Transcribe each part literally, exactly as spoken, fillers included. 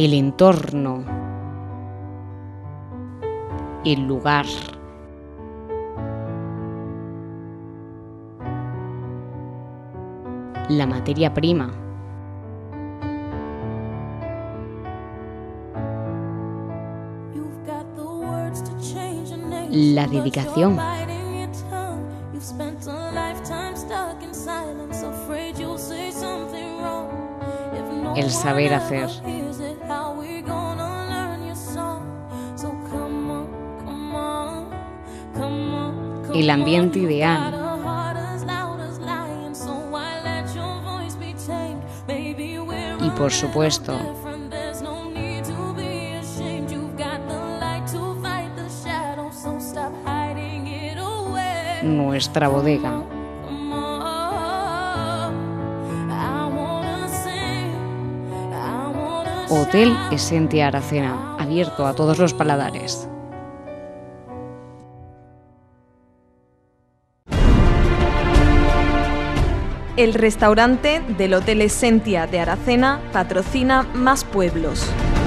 el entorno, el lugar. La materia prima. La dedicación. El saber hacer. El ambiente ideal. Y por supuesto, nuestra bodega. Hotel Esentia Aracena, abierto a todos los paladares. El restaurante del Hotel Esentia de Aracena patrocina Más Pueblos.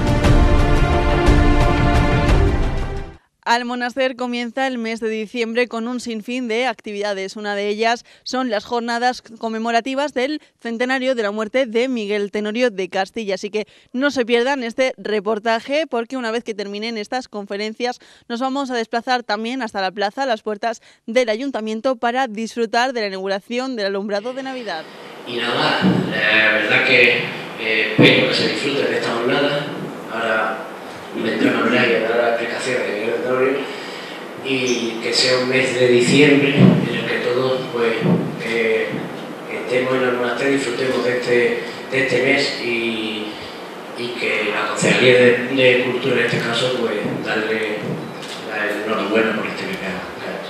Almonaster comienza el mes de diciembre con un sinfín de actividades. Una de ellas son las jornadas conmemorativas del centenario de la muerte de Miguel Tenorio de Castilla. Así que no se pierdan este reportaje, porque una vez que terminen estas conferencias nos vamos a desplazar también hasta la plaza, a las puertas del ayuntamiento, para disfrutar de la inauguración del alumbrado de Navidad. Y nada más, la verdad que eh, espero que se disfruten de esta jornada. Ahora vendrá Manuel y dará la explicación de Miguel Tenorio, y que sea un mes de diciembre en el que todos pues eh, estemos en el monasterio, disfrutemos de este, de este mes, y, y que la Concejalía de, de Cultura en este caso pues darle la enhorabuena por este mes que ha hecho.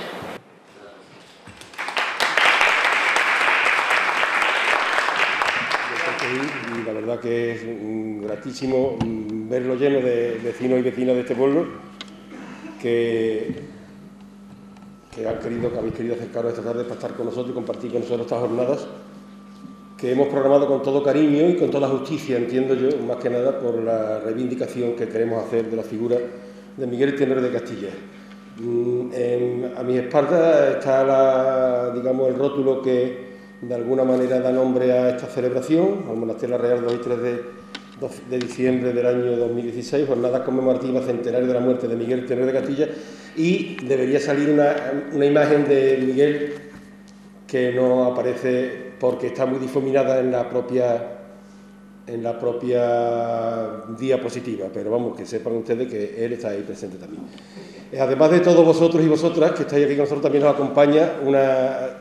Y la verdad que es gratísimo verlo lleno de vecinos y vecinas de este pueblo que, que han querido, que habéis querido acercaros esta tarde para estar con nosotros y compartir con nosotros estas jornadas que hemos programado con todo cariño y con toda justicia, entiendo yo, más que nada por la reivindicación que queremos hacer de la figura de Miguel Tenorio de Castilla. En, a mis espaldas está la, digamos, el rótulo que de alguna manera da nombre a esta celebración, al Monasterio Real dos y tres de diciembre del año dos mil dieciséis, jornada conmemorativa centenario de la muerte de Miguel Tenorio de Castilla, y debería salir una, una imagen de Miguel que no aparece porque está muy difuminada en la propia en la propia diapositiva, pero vamos, que sepan ustedes que él está ahí presente también. Además de todos vosotros y vosotras que estáis aquí con nosotros, también nos acompaña una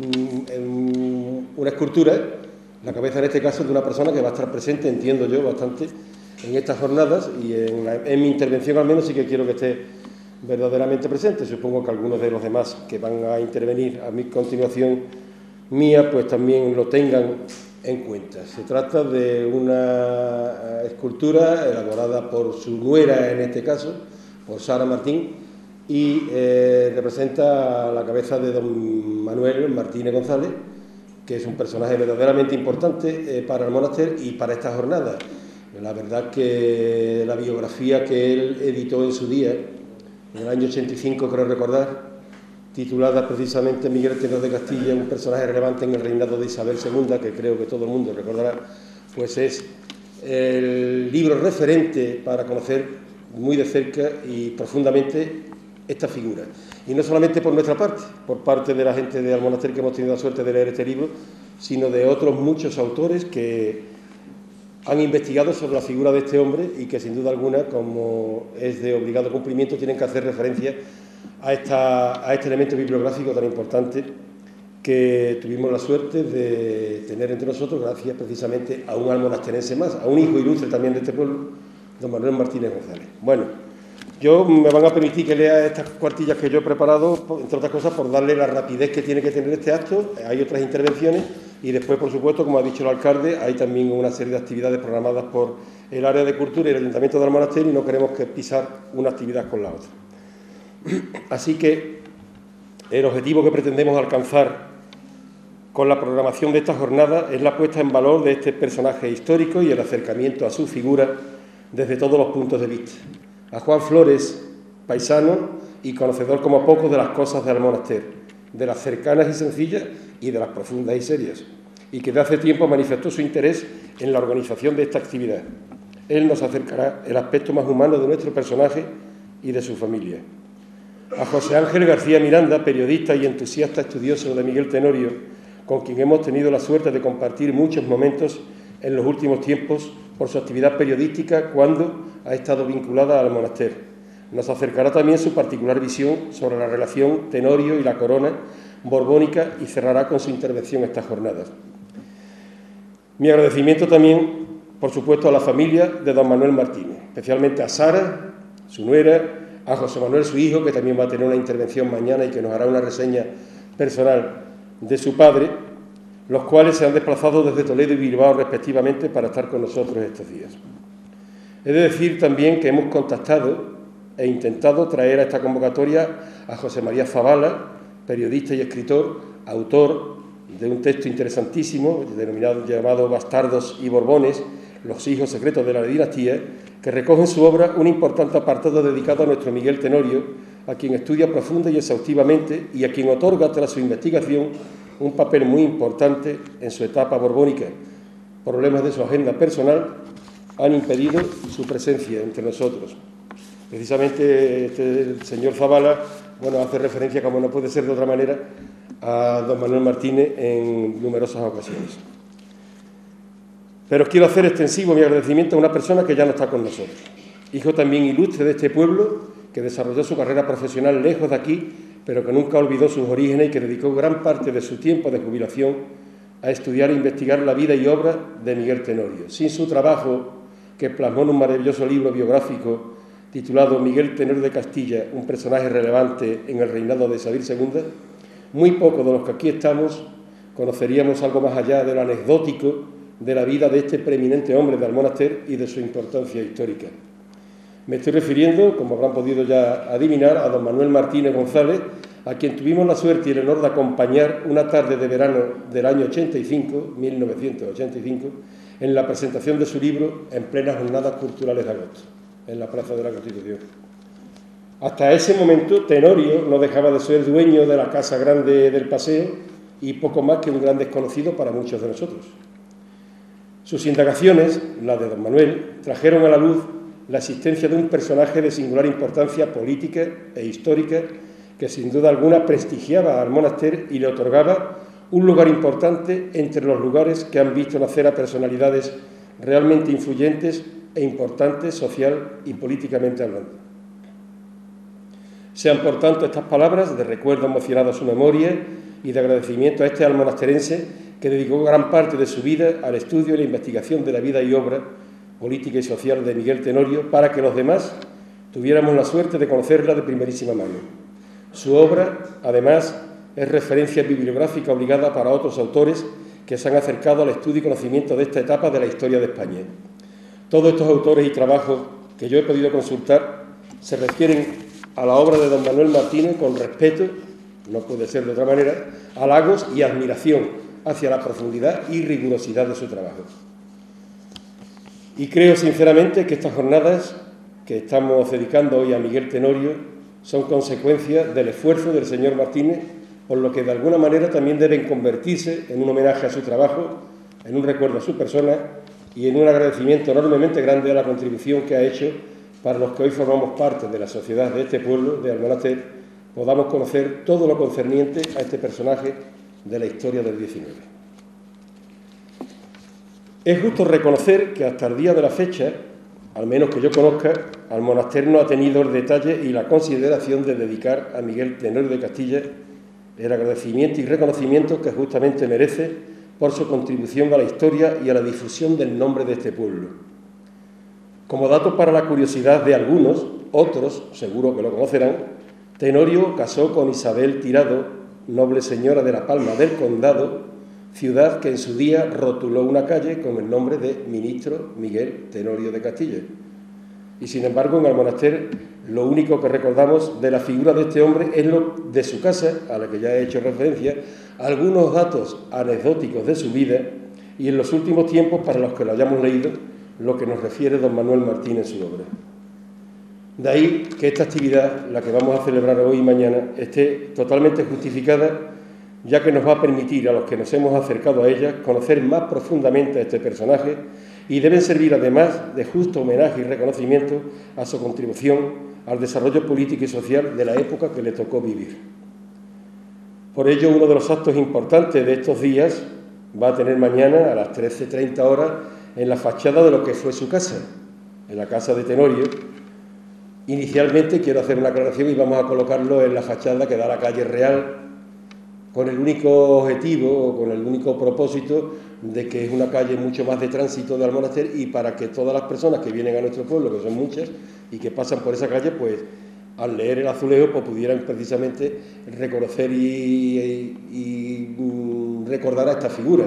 una escultura, la cabeza en este caso de una persona que va a estar presente, entiendo yo, bastante en estas jornadas, y en, la, en mi intervención al menos sí que quiero que esté verdaderamente presente. Supongo que algunos de los demás que van a intervenir a mi continuación mía pues también lo tengan en cuenta. Se trata de una escultura elaborada por su nuera, en este caso, por Sara Martín, y eh, representa la cabeza de don Manuel Martínez González, que es un personaje verdaderamente importante eh, para el monasterio y para esta jornada. La verdad que la biografía que él editó en su día, en el año ochenta y cinco, creo recordar, titulada precisamente Miguel Tenorio de Castilla, un personaje relevante en el reinado de Isabel segunda, que creo que todo el mundo recordará, pues es el libro referente para conocer muy de cerca y profundamente esta figura. Y no solamente por nuestra parte, por parte de la gente de Almonaster que hemos tenido la suerte de leer este libro, sino de otros muchos autores que han investigado sobre la figura de este hombre y que sin duda alguna, como es de obligado cumplimiento, tienen que hacer referencia a, esta, a este elemento bibliográfico tan importante que tuvimos la suerte de tener entre nosotros gracias precisamente a un almonasterense más, a un hijo ilustre también de este pueblo, don Manuel Martínez González. Bueno, yo me van a permitir que lea estas cuartillas que yo he preparado, entre otras cosas, por darle la rapidez que tiene que tener este acto. Hay otras intervenciones y después, por supuesto, como ha dicho el alcalde, hay también una serie de actividades programadas por el área de cultura y el Ayuntamiento de Almonaster, y no queremos que pisar una actividad con la otra. Así que el objetivo que pretendemos alcanzar con la programación de esta jornada es la puesta en valor de este personaje histórico y el acercamiento a su figura desde todos los puntos de vista. A Juan Flores, paisano y conocedor como poco de las cosas del Almonaster, de las cercanas y sencillas y de las profundas y serias, y que de hace tiempo manifestó su interés en la organización de esta actividad. Él nos acercará el aspecto más humano de nuestro personaje y de su familia. A José Ángel García Miranda, periodista y entusiasta estudioso de Miguel Tenorio, con quien hemos tenido la suerte de compartir muchos momentos en los últimos tiempos por su actividad periodística cuando ha estado vinculada al Monaster. Nos acercará también su particular visión sobre la relación Tenorio y la corona borbónica y cerrará con su intervención estas jornadas. Mi agradecimiento también, por supuesto, a la familia de don Manuel Martínez, especialmente a Sara, su nuera, a José Manuel, su hijo, que también va a tener una intervención mañana y que nos hará una reseña personal de su padre, los cuales se han desplazado desde Toledo y Bilbao respectivamente para estar con nosotros estos días. He de decir también que hemos contactado e intentado traer a esta convocatoria a José María Zavala, periodista y escritor, autor de un texto interesantísimo denominado llamado Bastardos y Borbones, los hijos secretos de la dinastía, que recoge en su obra un importante apartado dedicado a nuestro Miguel Tenorio, a quien estudia profunda y exhaustivamente y a quien otorga, tras su investigación, un papel muy importante en su etapa borbónica. Problemas de su agenda personal han impedido su presencia entre nosotros. Precisamente este, el señor Zavala, bueno, hace referencia, como no puede ser de otra manera, a don Manuel Martínez en numerosas ocasiones. Pero quiero hacer extensivo mi agradecimiento a una persona que ya no está con nosotros, hijo también ilustre de este pueblo, que desarrolló su carrera profesional lejos de aquí, pero que nunca olvidó sus orígenes y que dedicó gran parte de su tiempo de jubilación a estudiar e investigar la vida y obra de Miguel Tenorio. Sin su trabajo, que plasmó en un maravilloso libro biográfico titulado Miguel Tenorio de Castilla, un personaje relevante en el reinado de Isabel segunda, muy pocos de los que aquí estamos conoceríamos algo más allá de lo anecdótico de la vida de este preeminente hombre de Almonaster y de su importancia histórica. Me estoy refiriendo, como habrán podido ya adivinar, a don Manuel Martínez González, a quien tuvimos la suerte y el honor de acompañar una tarde de verano del año ochenta y cinco, mil novecientos ochenta y cinco, en la presentación de su libro en plenas jornadas culturales de agosto, en la Plaza de la Constitución. Hasta ese momento, Tenorio no dejaba de ser dueño de la Casa Grande del Paseo y poco más que un gran desconocido para muchos de nosotros. Sus indagaciones, las de don Manuel, trajeron a la luz la existencia de un personaje de singular importancia política e histórica que sin duda alguna prestigiaba al Monaster y le otorgaba un lugar importante entre los lugares que han visto nacer a personalidades realmente influyentes e importantes social y políticamente hablando. Sean, por tanto, estas palabras de recuerdo emocionado a su memoria y de agradecimiento a este almonasterense que dedicó gran parte de su vida al estudio y la investigación de la vida y obra política y social de Miguel Tenorio, para que los demás tuviéramos la suerte de conocerla de primerísima mano. Su obra, además, es referencia bibliográfica obligada para otros autores que se han acercado al estudio y conocimiento de esta etapa de la historia de España. Todos estos autores y trabajos que yo he podido consultar se refieren a la obra de don Manuel Martínez con respeto, no puede ser de otra manera, halagos y admiración hacia la profundidad y rigurosidad de su trabajo. Y creo sinceramente que estas jornadas que estamos dedicando hoy a Miguel Tenorio son consecuencia del esfuerzo del señor Martínez, por lo que de alguna manera también deben convertirse en un homenaje a su trabajo, en un recuerdo a su persona y en un agradecimiento enormemente grande a la contribución que ha hecho para los que hoy formamos parte de la sociedad de este pueblo, de Almonaster, podamos conocer todo lo concerniente a este personaje de la historia del diecinueve. Es justo reconocer que hasta el día de la fecha, al menos que yo conozca, Almonaster no ha tenido el detalle y la consideración de dedicar a Miguel Tenorio de Castilla el agradecimiento y reconocimiento que justamente merece por su contribución a la historia y a la difusión del nombre de este pueblo. Como dato para la curiosidad de algunos, otros seguro que lo conocerán, Tenorio casó con Isabel Tirado, noble señora de la Palma del Condado, ciudad que en su día rotuló una calle con el nombre de Ministro Miguel Tenorio de Castilla. Y sin embargo, en Almonaster lo único que recordamos de la figura de este hombre es lo de su casa, a la que ya he hecho referencia, algunos datos anecdóticos de su vida y en los últimos tiempos, para los que lo hayamos leído, lo que nos refiere don Manuel Martín en su obra. De ahí que esta actividad, la que vamos a celebrar hoy y mañana, esté totalmente justificada, ya que nos va a permitir a los que nos hemos acercado a ella conocer más profundamente a este personaje y deben servir además de justo homenaje y reconocimiento a su contribución al desarrollo político y social de la época que le tocó vivir. Por ello, uno de los actos importantes de estos días va a tener mañana a las trece treinta horas en la fachada de lo que fue su casa, en la casa de Tenorio. Inicialmente quiero hacer una aclaración y vamos a colocarlo en la fachada que da a la calle Real, con el único objetivo o con el único propósito de que es una calle mucho más de tránsito de Almonaster y para que todas las personas que vienen a nuestro pueblo, que son muchas, y que pasan por esa calle, pues al leer el azulejo pues pudieran precisamente reconocer y, y, y recordar a esta figura.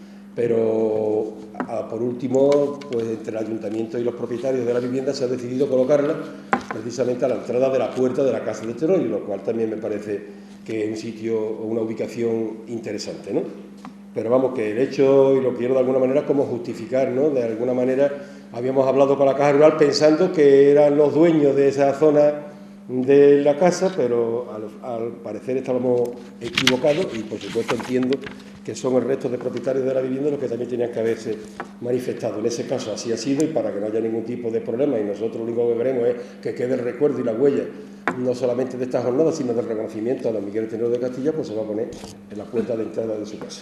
Pero a, por último, pues entre el ayuntamiento y los propietarios de la vivienda se ha decidido colocarla precisamente a la entrada de la puerta de la casa de Tenorio, lo cual también me parece que es un sitio o una ubicación interesante, ¿no? Pero vamos, que el hecho, y lo quiero de alguna manera como justificar, ¿no? De alguna manera habíamos hablado con la Caja Rural pensando que eran los dueños de esa zona de la casa, pero al, al parecer estábamos equivocados y por supuesto entiendo que son el resto de propietarios de la vivienda los que también tenían que haberse manifestado. En ese caso así ha sido y para que no haya ningún tipo de problema, y nosotros lo único que queremos es que quede el recuerdo y la huella no solamente de esta jornada, sino del reconocimiento a don Miguel Tenorio de Castilla, pues se va a poner en la puerta de entrada de su casa.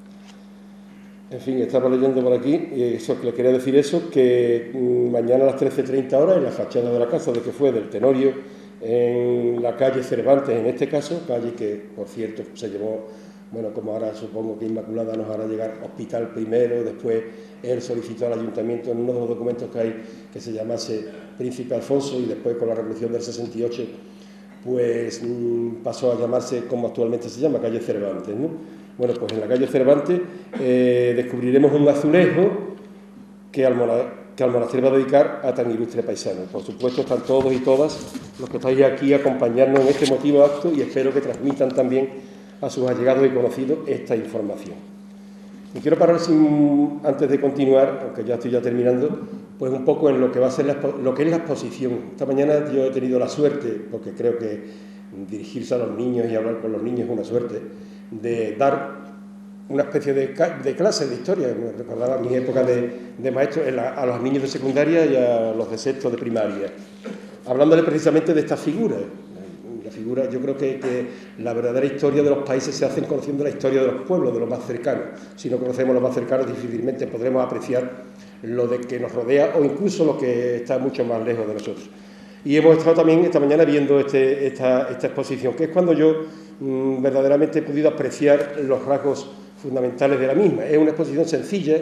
En fin, estaba leyendo por aquí, y eso, que le quería decir eso, que mañana a las trece treinta horas, en la fachada de la casa de que fue del Tenorio, en la calle Cervantes, en este caso, calle que, por cierto, se llevó, bueno, como ahora supongo que Inmaculada nos hará llegar hospital primero, después él solicitó al ayuntamiento en uno de los documentos que hay que se llamase Príncipe Alfonso y después con la Revolución del sesenta y ocho, pues mmm, pasó a llamarse como actualmente se llama, calle Cervantes, ¿no? Bueno, pues en la calle Cervantes eh, descubriremos un azulejo que Almonaster que Almonaster va a dedicar a tan ilustre paisano. Por supuesto, están todos y todas los que estáis aquí a acompañarnos en este emotivo acto y espero que transmitan también a sus allegados y conocidos esta información. Y quiero parar sin, antes de continuar, aunque ya estoy ya terminando, pues un poco en lo que va a ser la, lo que es la exposición. Esta mañana yo he tenido la suerte, porque creo que dirigirse a los niños y hablar con los niños es una suerte, de dar una especie de, de clase de historia. Me recordaba mi época de, de maestro la, a los niños de secundaria y a los de sexto de primaria, hablándole precisamente de esta figura. La figura, yo creo que, que la verdadera historia de los países se hace conociendo la historia de los pueblos, de los más cercanos. Si no conocemos los más cercanos, difícilmente podremos apreciar lo de que nos rodea o incluso lo que está mucho más lejos de nosotros. Y hemos estado también esta mañana viendo este, esta, esta exposición, que es cuando yo mmm, verdaderamente he podido apreciar los rasgos fundamentales de la misma. Es una exposición sencilla,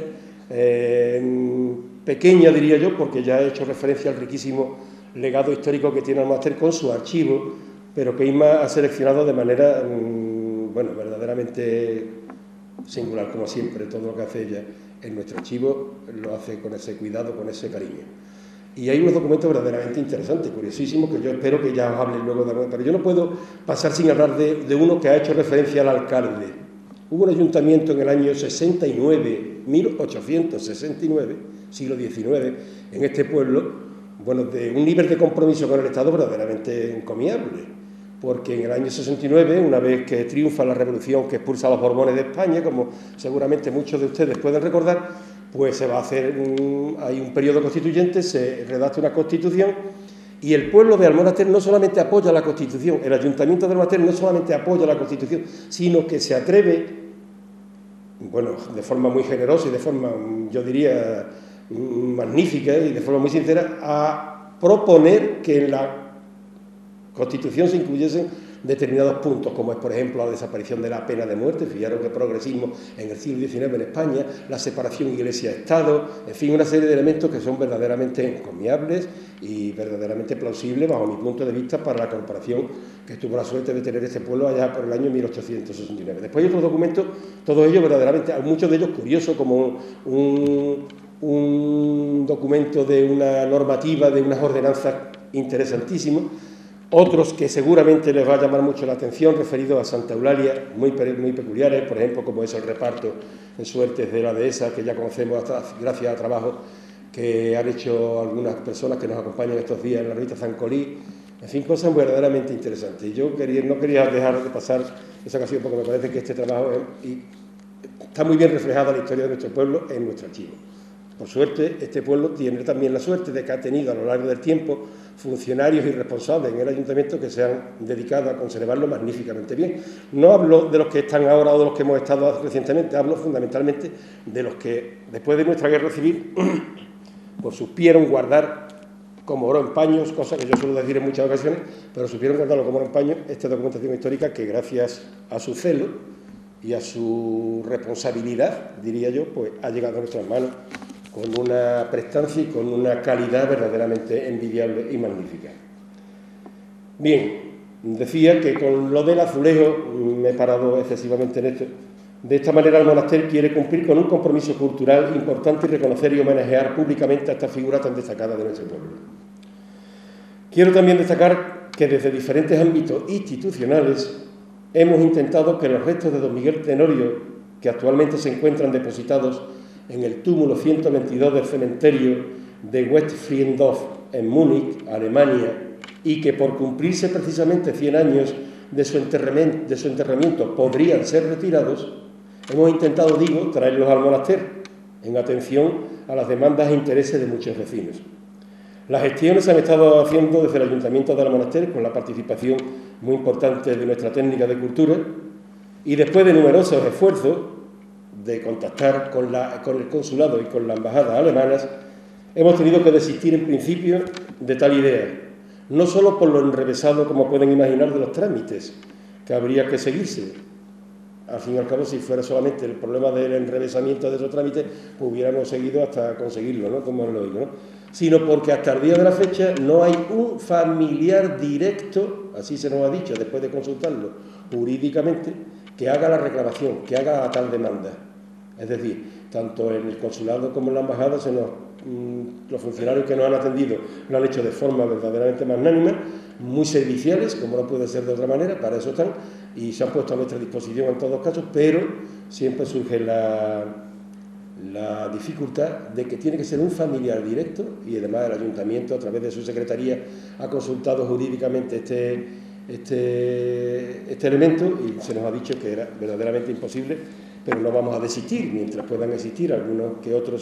eh, pequeña diría yo, porque ya he hecho referencia al riquísimo legado histórico que tiene Almonaster con su archivo, pero que Inma ha seleccionado de manera, mmm, bueno, verdaderamente singular, como siempre, todo lo que hace ella en nuestro archivo lo hace con ese cuidado, con ese cariño. Y hay unos documentos verdaderamente interesantes, curiosísimos, que yo espero que ya os hable luego de alguno, pero yo no puedo pasar sin hablar de, de uno que ha hecho referencia al alcalde. Hubo un ayuntamiento en el año sesenta y nueve, mil ochocientos sesenta y nueve, siglo diecinueve, en este pueblo, bueno, de un nivel de compromiso con el Estado verdaderamente encomiable, porque en el año sesenta y nueve, una vez que triunfa la revolución que expulsa a los Borbones de España, como seguramente muchos de ustedes pueden recordar, pues se va a hacer, un, hay un periodo constituyente, se redacta una constitución y el pueblo de Almonaster no solamente apoya la Constitución, el Ayuntamiento de Almonaster no solamente apoya la Constitución, sino que se atreve, bueno, de forma muy generosa y de forma, yo diría, magnífica y de forma muy sincera, a proponer que en la Constitución se incluyesen determinados puntos, como es, por ejemplo, la desaparición de la pena de muerte. Fijaros que progresismo en el siglo diecinueve en España, la separación Iglesia-Estado, en fin, una serie de elementos que son verdaderamente encomiables y verdaderamente plausibles, bajo mi punto de vista, para la corporación que tuvo la suerte de tener este pueblo allá por el año mil ochocientos sesenta y nueve. Después hay otros documentos, todos ellos verdaderamente, muchos de ellos curiosos, como un, un documento de una normativa, de unas ordenanzas interesantísimas. Otros que seguramente les va a llamar mucho la atención, referidos a Santa Eulalia, muy, muy peculiares, por ejemplo, como es el reparto en suertes de la dehesa, que ya conocemos hasta, gracias a trabajos que han hecho algunas personas que nos acompañan estos días en la revista Zancolí, en fin, cosas verdaderamente interesantes. Y yo quería, no quería dejar de pasar esa ocasión porque me parece que este trabajo es, y está muy bien reflejada la historia de nuestro pueblo en nuestro archivo. Por suerte, este pueblo tiene también la suerte de que ha tenido a lo largo del tiempo funcionarios y responsables en el ayuntamiento que se han dedicado a conservarlo magníficamente bien. No hablo de los que están ahora o de los que hemos estado recientemente, hablo fundamentalmente de los que, después de nuestra guerra civil, pues supieron guardar como oro en paños, cosa que yo suelo decir en muchas ocasiones, pero supieron guardarlo como oro en paños, esta documentación histórica que gracias a su celo y a su responsabilidad, diría yo, pues ha llegado a nuestras manos con una prestancia y con una calidad verdaderamente envidiable y magnífica. Bien, decía que con lo del azulejo, me he parado excesivamente en esto, de esta manera el monasterio quiere cumplir con un compromiso cultural importante y reconocer y homenajear públicamente a esta figura tan destacada de nuestro pueblo. Quiero también destacar que desde diferentes ámbitos institucionales hemos intentado que los restos de don Miguel Tenorio, que actualmente se encuentran depositados en el túmulo ciento veintidós del cementerio de Westfriedhof en Múnich, Alemania, y que por cumplirse precisamente cien años de su enterramiento, de su enterramiento podrían ser retirados, hemos intentado, digo, traerlos al monasterio, en atención a las demandas e intereses de muchos vecinos. Las gestiones se han estado haciendo desde el Ayuntamiento de la Monasterio, con la participación muy importante de nuestra técnica de cultura, y después de numerosos esfuerzos de contactar con, la, con el consulado y con las embajadas alemanas, hemos tenido que desistir en principio de tal idea, no solo por lo enrevesado, como pueden imaginar, de los trámites que habría que seguirse. Al fin y al cabo, si fuera solamente el problema del enrevesamiento de esos trámites, pues hubiéramos seguido hasta conseguirlo, ¿no? Como lo digo, ¿no? Sino porque hasta el día de la fecha no hay un familiar directo, así se nos ha dicho después de consultarlo jurídicamente, que haga la reclamación, que haga la tal demanda. Es decir, tanto en el consulado como en la embajada, se nos, mmm, los funcionarios que nos han atendido lo han hecho de forma verdaderamente magnánima, muy serviciales, como no puede ser de otra manera, para eso están, y se han puesto a nuestra disposición en todos los casos, pero siempre surge la, la dificultad de que tiene que ser un familiar directo, y además el ayuntamiento, a través de su secretaría, ha consultado jurídicamente este, este, este elemento, y se nos ha dicho que era verdaderamente imposible, pero no vamos a desistir mientras puedan existir algunos que otros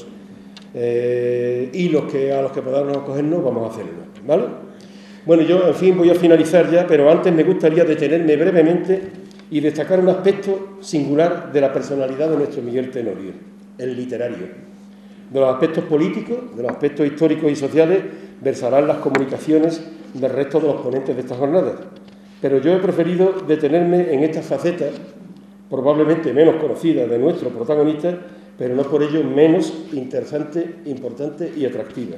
eh, hilos que, a los que podamos acogernos, vamos a hacerlo, ¿vale? Bueno, yo, en fin, voy a finalizar ya, pero antes me gustaría detenerme brevemente y destacar un aspecto singular de la personalidad de nuestro Miguel Tenorio, el literario. De los aspectos políticos, de los aspectos históricos y sociales, versarán las comunicaciones del resto de los ponentes de estas jornadas. Pero yo he preferido detenerme en esta faceta, probablemente menos conocida de nuestro protagonista, pero no por ello menos interesante, importante y atractiva.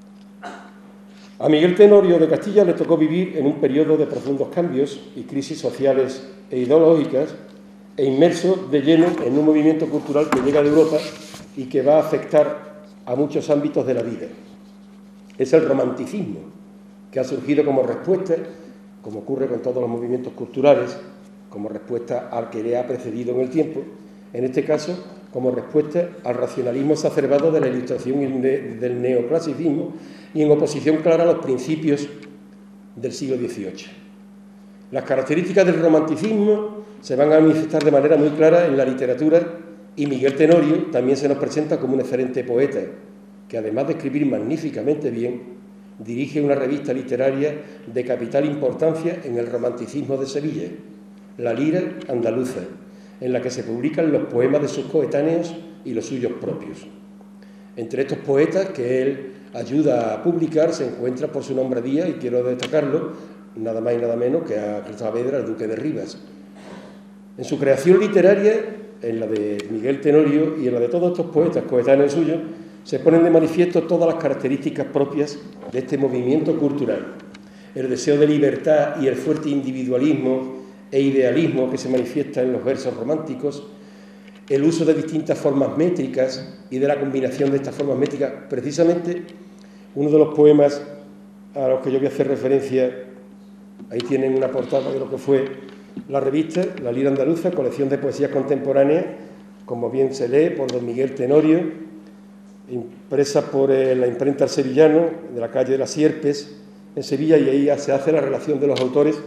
A Miguel Tenorio de Castilla le tocó vivir en un periodo de profundos cambios y crisis sociales e ideológicas, e inmerso de lleno en un movimiento cultural que llega de Europa y que va a afectar a muchos ámbitos de la vida. Es el romanticismo, que ha surgido como respuesta, como ocurre con todos los movimientos culturales, como respuesta al que le ha precedido en el tiempo, en este caso como respuesta al racionalismo exacerbado de la Ilustración y de, del neoclasicismo, y en oposición clara a los principios del siglo dieciocho. Las características del romanticismo se van a manifestar de manera muy clara en la literatura, y Miguel Tenorio también se nos presenta como un excelente poeta, que además de escribir magníficamente bien, dirige una revista literaria de capital importancia en el romanticismo de Sevilla, La Lira Andaluza, en la que se publican los poemas de sus coetáneos y los suyos propios. Entre estos poetas que él ayuda a publicar se encuentra por su nombradía, y quiero destacarlo, nada más y nada menos que a Saavedra, el duque de Rivas. En su creación literaria, en la de Miguel Tenorio y en la de todos estos poetas coetáneos suyos, se ponen de manifiesto todas las características propias de este movimiento cultural. El deseo de libertad y el fuerte individualismo e idealismo que se manifiesta en los versos románticos, el uso de distintas formas métricas y de la combinación de estas formas métricas. Precisamente uno de los poemas a los que yo voy a hacer referencia, ahí tienen una portada de lo que fue la revista, La Lira Andaluza, colección de poesías contemporáneas, como bien se lee, por don Miguel Tenorio, impresa por eh, la imprenta El Sevillano, de la calle de las Sierpes, en Sevilla, y ahí se hace la relación de los autores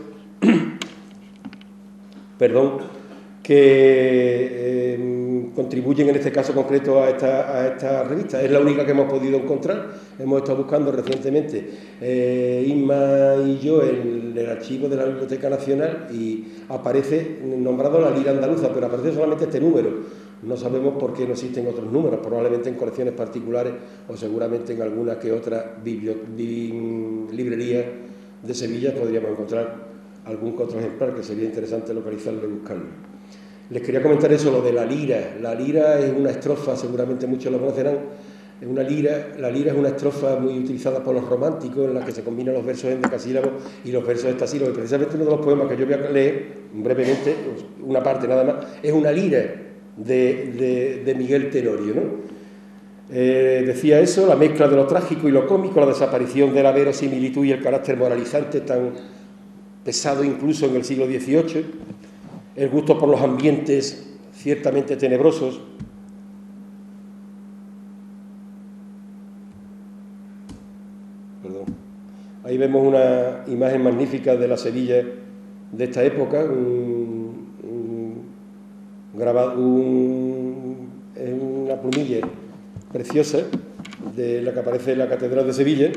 perdón, que eh, contribuyen en este caso concreto a esta, a esta revista. Es la única que hemos podido encontrar. Hemos estado buscando recientemente, eh, Inma y yo, en el archivo de la Biblioteca Nacional, y aparece nombrado la Lira Andaluza, pero aparece solamente este número. No sabemos por qué no existen otros números, probablemente en colecciones particulares o seguramente en alguna que otra librería de Sevilla podríamos encontrar algún otro ejemplar que sería interesante localizarlo y buscarlo. Les quería comentar eso, lo de la lira. La lira es una estrofa, seguramente muchos lo conocerán, es una lira. La lira es una estrofa muy utilizada por los románticos, en la que se combinan los versos endecasílabos y los versos hextasílabos. Y precisamente uno de los poemas que yo voy a leer, brevemente, una parte nada más, es una lira de, de, de Miguel Tenorio, ¿no? Eh, decía eso, la mezcla de lo trágico y lo cómico, la desaparición de la verosimilitud y el carácter moralizante tan pesado incluso en el siglo dieciocho, el gusto por los ambientes ciertamente tenebrosos, perdón. Ahí vemos una imagen magnífica de la Sevilla de esta época, un, un, grabado, un, una plumilla preciosa de la que aparece en la Catedral de Sevilla.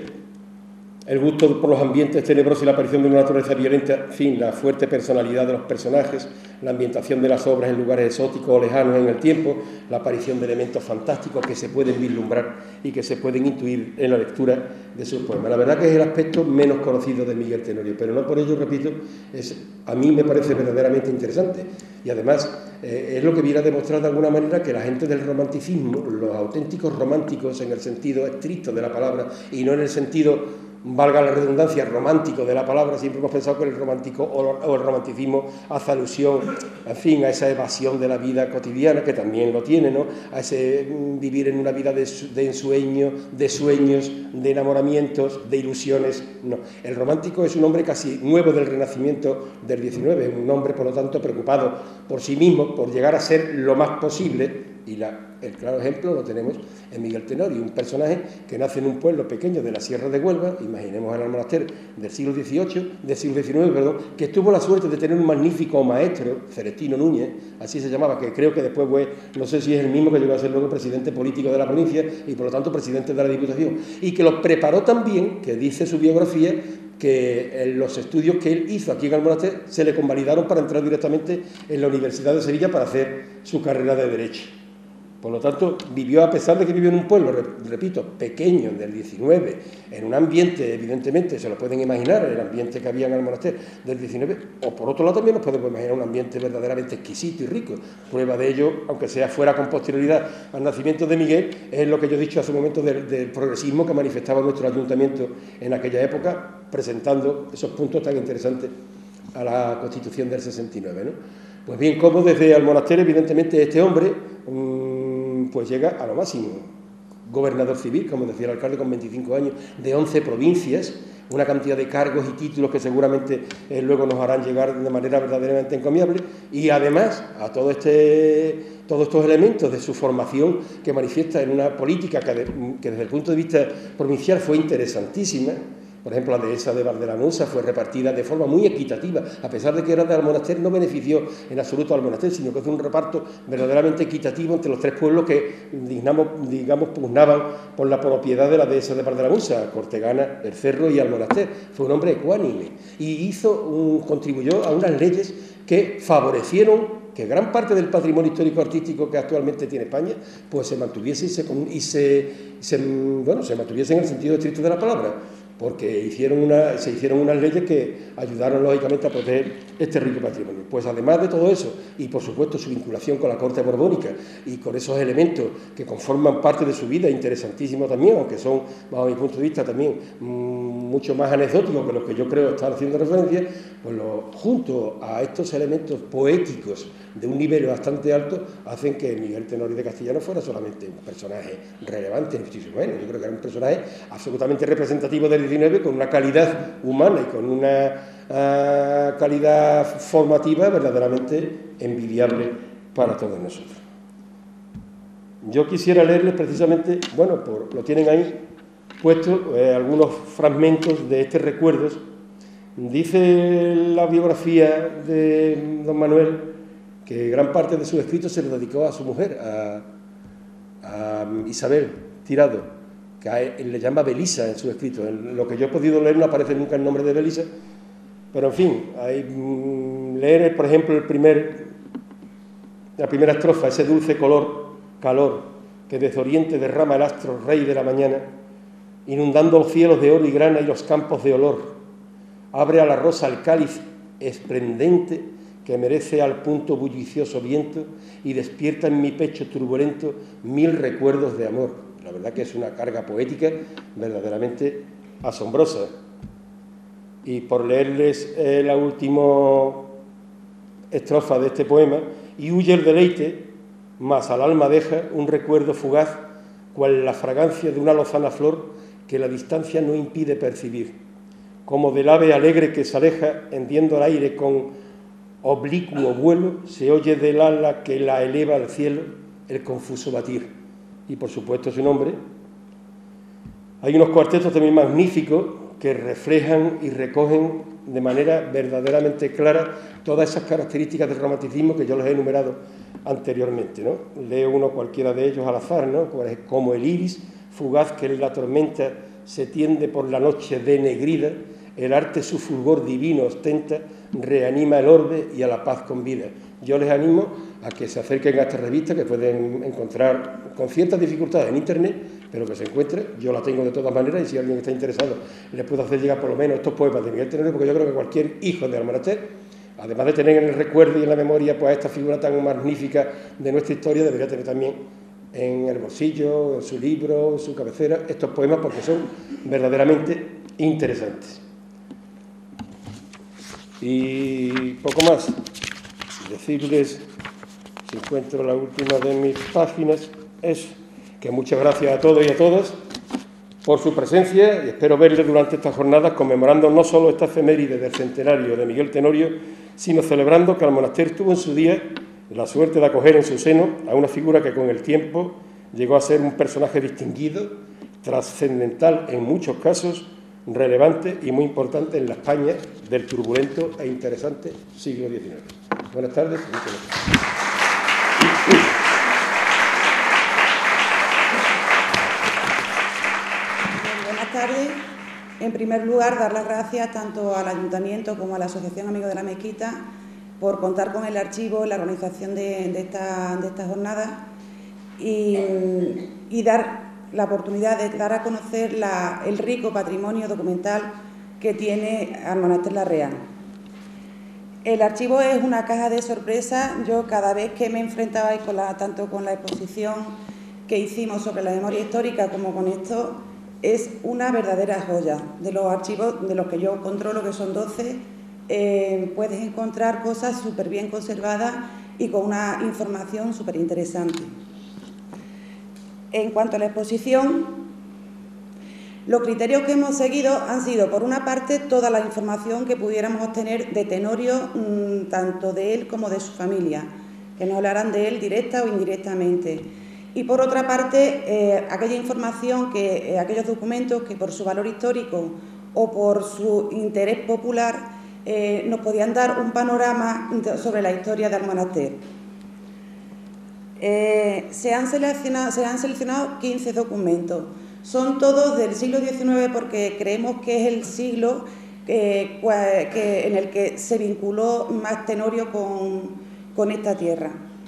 El gusto por los ambientes tenebrosos y la aparición de una naturaleza violenta, en fin, la fuerte personalidad de los personajes, la ambientación de las obras en lugares exóticos o lejanos en el tiempo, la aparición de elementos fantásticos que se pueden vislumbrar y que se pueden intuir en la lectura de sus poemas. La verdad que es el aspecto menos conocido de Miguel Tenorio, pero no por ello, repito, es, a mí me parece verdaderamente interesante. Y además eh, es lo que viene a demostrar de alguna manera que la gente del romanticismo, los auténticos románticos en el sentido estricto de la palabra y no en el sentido, valga la redundancia, romántico de la palabra. Siempre hemos pensado que el romántico o el romanticismo hace alusión, en fin, a esa evasión de la vida cotidiana, que también lo tiene, ¿no? A ese vivir en una vida de, de ensueño, de sueños, de enamoramientos, de ilusiones. No, el romántico es un hombre casi nuevo del Renacimiento del diecinueve, un hombre, por lo tanto, preocupado por sí mismo, por llegar a ser lo más posible. Y la, el claro ejemplo lo tenemos en Miguel Tenorio, un personaje que nace en un pueblo pequeño de la Sierra de Huelva, imaginemos el Almonaster del siglo dieciocho, del siglo diecinueve, perdón, que tuvo la suerte de tener un magnífico maestro, Celestino Núñez, así se llamaba, que creo que después fue, no sé si es el mismo que llegó a ser luego presidente político de la provincia y por lo tanto presidente de la Diputación, y que lo preparó también, que dice su biografía, que en los estudios que él hizo aquí en Almonaster se le convalidaron para entrar directamente en la Universidad de Sevilla para hacer su carrera de Derecho. Por lo tanto, vivió, a pesar de que vivió en un pueblo, repito, pequeño, del diecinueve, en un ambiente, evidentemente, se lo pueden imaginar, el ambiente que había en Almonaster del diecinueve, o por otro lado también nos podemos imaginar un ambiente verdaderamente exquisito y rico. Prueba de ello, aunque sea fuera con posterioridad al nacimiento de Miguel, es lo que yo he dicho hace un momento del, del progresismo que manifestaba nuestro ayuntamiento en aquella época, presentando esos puntos tan interesantes a la Constitución del sesenta y nueve, ¿no? Pues bien, como desde Almonaster, evidentemente, este hombre mmm, pues llega a lo máximo. Gobernador civil, como decía el alcalde, con veinticinco años, de once provincias, una cantidad de cargos y títulos que seguramente eh, luego nos harán llegar de manera verdaderamente encomiable, y además a todo este, todos estos elementos de su formación que manifiesta en una política que, de, que desde el punto de vista provincial fue interesantísima. Por ejemplo, la dehesa de Valdelanusa fue repartida de forma muy equitativa. A pesar de que era de Almonaster, no benefició en absoluto a Almonaster, sino que fue un reparto verdaderamente equitativo entre los tres pueblos que, digamos, digamos pugnaban por la propiedad de la dehesa de Valdelanusa, Cortegana, El Cerro y Almonaster. Fue un hombre ecuánime y hizo un, contribuyó a unas leyes que favorecieron que gran parte del patrimonio histórico-artístico que actualmente tiene España pues se mantuviese y, se, y se, se, bueno, se mantuviese en el sentido estricto de la palabra, porque hicieron una, se hicieron unas leyes que ayudaron lógicamente a proteger este rico patrimonio. Pues además de todo eso, y por supuesto su vinculación con la corte borbónica y con esos elementos que conforman parte de su vida, interesantísimos también, aunque son, bajo mi punto de vista, también mmm, mucho más anecdóticos que los que yo creo estar haciendo referencia, pues lo, junto a estos elementos poéticos de un nivel bastante alto, hacen que Miguel Tenorio de Castellano fuera solamente un personaje relevante. Bueno, yo creo que era un personaje absolutamente representativo del diecinueve, con una calidad humana y con una uh, calidad formativa verdaderamente envidiable para todos nosotros. Yo quisiera leerles precisamente, bueno, por, lo tienen ahí puesto, eh, algunos fragmentos de estos recuerdos. Dice la biografía de don Manuel que gran parte de sus escritos se lo dedicó a su mujer, a, a Isabel Tirado, que a él le llama Belisa en sus escritos. En lo que yo he podido leer no aparece nunca el nombre de Belisa, pero en fin, hay, mmm, leer, por ejemplo, el primer, la primera estrofa, ese dulce color, calor, que desde oriente derrama el astro rey de la mañana, inundando los cielos de oro y grana y los campos de olor. Abre a la rosa el cáliz esplendente que merece al punto bullicioso viento y despierta en mi pecho turbulento mil recuerdos de amor. La verdad que es una carga poética verdaderamente asombrosa. Y por leerles eh, la última estrofa de este poema, y huye el deleite, mas al alma deja un recuerdo fugaz, cual la fragancia de una lozana flor que la distancia no impide percibir. Como del ave alegre que se aleja, hendiendo el aire con oblicuo vuelo, se oye del ala que la eleva al cielo el confuso batir. Y por supuesto su nombre. Hay unos cuartetos también magníficos que reflejan y recogen de manera verdaderamente clara todas esas características del romanticismo que yo les he enumerado anteriormente, ¿no? Leo uno cualquiera de ellos al azar, ¿no? Como el iris fugaz que en la tormenta se tiende por la noche denegrida, el arte su fulgor divino ostenta, reanima el orbe y a la paz convida. Yo les animo a que se acerquen a esta revista, que pueden encontrar con ciertas dificultades en internet, pero que se encuentre. Yo la tengo de todas maneras, y si alguien está interesado les puedo hacer llegar por lo menos estos poemas de Miguel Tenorio, porque yo creo que cualquier hijo de Almonaster, además de tener en el recuerdo y en la memoria pues esta figura tan magnífica de nuestra historia, debería tener también en el bolsillo, en su libro, en su cabecera, estos poemas, porque son verdaderamente interesantes. Y poco más, decirles, si encuentro la última de mis páginas, es que muchas gracias a todos y a todas por su presencia, y espero verles durante estas jornadas conmemorando no solo esta efeméride del centenario de Miguel Tenorio, sino celebrando que Almonaster tuvo en su día la suerte de acoger en su seno a una figura que con el tiempo llegó a ser un personaje distinguido, trascendental en muchos casos, relevante y muy importante en la España del turbulento e interesante siglo diecinueve. Buenas tardes. Muchas gracias. Buenas tardes. En primer lugar, dar las gracias tanto al Ayuntamiento como a la Asociación Amigos de la Mezquita por contar con el archivo en la organización de, de esta de esta jornada y, y dar la oportunidad de dar a conocer la, el rico patrimonio documental que tiene Almonaster la Real. El archivo es una caja de sorpresas. Yo cada vez que me enfrentaba con la, tanto con la exposición que hicimos sobre la memoria histórica como con esto, es una verdadera joya. De los archivos de los que yo controlo, que son doce, eh, puedes encontrar cosas súper bien conservadas y con una información súper interesante. En cuanto a la exposición, los criterios que hemos seguido han sido, por una parte, toda la información que pudiéramos obtener de Tenorio, mmm, tanto de él como de su familia, que nos hablarán de él directa o indirectamente. Y por otra parte, eh, aquella información, que, eh, aquellos documentos que por su valor histórico o por su interés popular eh, nos podían dar un panorama sobre la historia de Almonaster. Eh, se, han seleccionado, se han seleccionado quince documentos. Son todos del siglo diecinueve porque creemos que es el siglo eh, que, en el que se vinculó más Tenorio con, con esta tierra.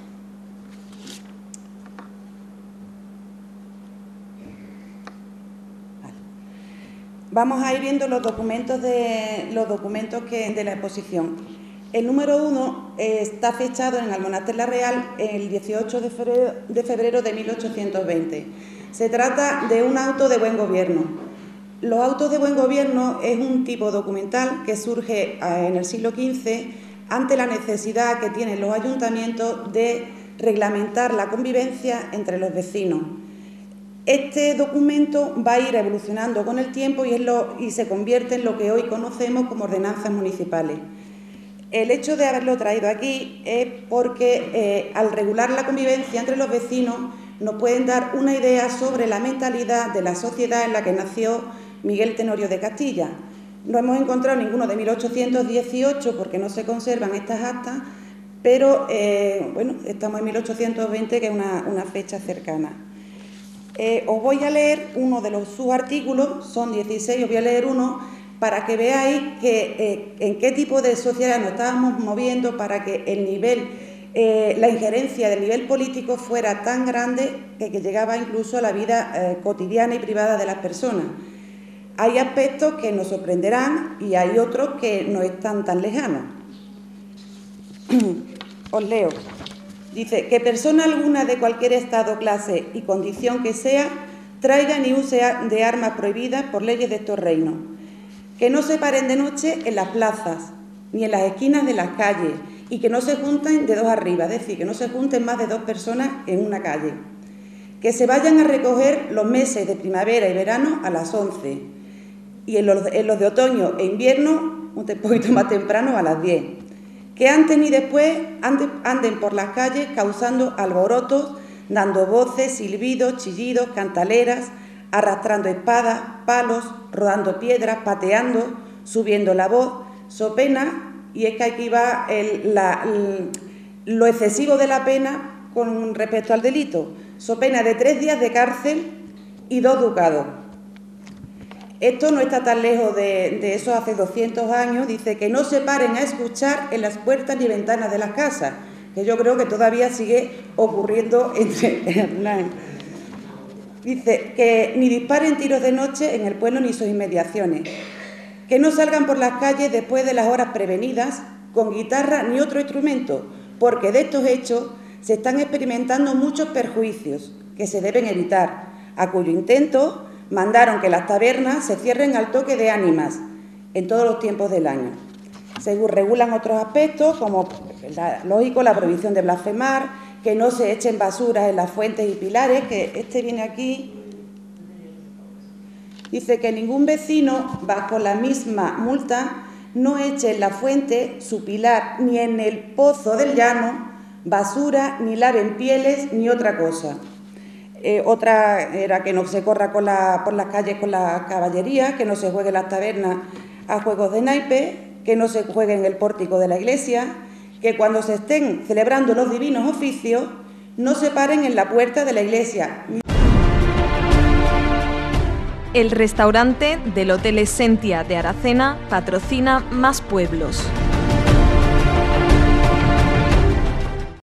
Vamos a ir viendo los documentos de, los documentos que, de la exposición. El número uno eh, está fechado en Almonaster la Real el dieciocho de febrero, de febrero de mil ochocientos veinte. Se trata de un auto de buen gobierno. Los autos de buen gobierno es un tipo documental que surge eh, en el siglo quince ante la necesidad que tienen los ayuntamientos de reglamentar la convivencia entre los vecinos. Este documento va a ir evolucionando con el tiempo y, es lo, y se convierte en lo que hoy conocemos como ordenanzas municipales. El hecho de haberlo traído aquí es porque eh, al regular la convivencia entre los vecinos nos pueden dar una idea sobre la mentalidad de la sociedad en la que nació Miguel Tenorio de Castilla. No hemos encontrado ninguno de mil ochocientos dieciocho porque no se conservan estas actas, pero eh, bueno, estamos en mil ochocientos veinte, que es una, una fecha cercana. Eh, os voy a leer uno de los subartículos, son dieciséis, os voy a leer uno para que veáis que, eh, en qué tipo de sociedad nos estábamos moviendo para que el nivel, eh, la injerencia del nivel político fuera tan grande que, que llegaba incluso a la vida eh, cotidiana y privada de las personas. Hay aspectos que nos sorprenderán y hay otros que no están tan lejanos. Os leo. Dice que persona alguna de cualquier estado, clase y condición que sea, traiga ni use de armas prohibidas por leyes de estos reinos. Que no se paren de noche en las plazas, ni en las esquinas de las calles, y que no se junten de dos arriba, es decir, que no se junten más de dos personas en una calle. Que se vayan a recoger los meses de primavera y verano a las once, y en los, en los de otoño e invierno un poquito más temprano a las diez. Que antes ni después anden, anden por las calles causando alborotos, dando voces, silbidos, chillidos, cantaleras, arrastrando espadas, palos, rodando piedras, pateando, subiendo la voz, so pena, y es que aquí va el, la, el, lo excesivo de la pena con respecto al delito, so pena de tres días de cárcel y dos ducados. Esto no está tan lejos de, de eso hace doscientos años. Dice que no se paren a escuchar en las puertas ni ventanas de las casas, que yo creo que todavía sigue ocurriendo entre... Dice que ni disparen tiros de noche en el pueblo ni sus inmediaciones, que no salgan por las calles después de las horas prevenidas con guitarra ni otro instrumento, porque de estos hechos se están experimentando muchos perjuicios que se deben evitar, a cuyo intento mandaron que las tabernas se cierren al toque de ánimas en todos los tiempos del año. Se regulan otros aspectos, como, la, lógico, la prohibición de blasfemar, que no se echen basuras en las fuentes y pilares, que este viene aquí. Dice que ningún vecino, bajo la misma multa, no eche en la fuente, su pilar, ni en el pozo del llano, basura, ni laven pieles, ni otra cosa. Eh, otra era que no se corra con la, por las calles con la caballería, que no se juegue en las tabernas a juegos de naipe, que no se juegue en el pórtico de la iglesia, que cuando se estén celebrando los divinos oficios no se paren en la puerta de la iglesia. El restaurante del Hotel Esentia de Aracena patrocina Más Pueblos.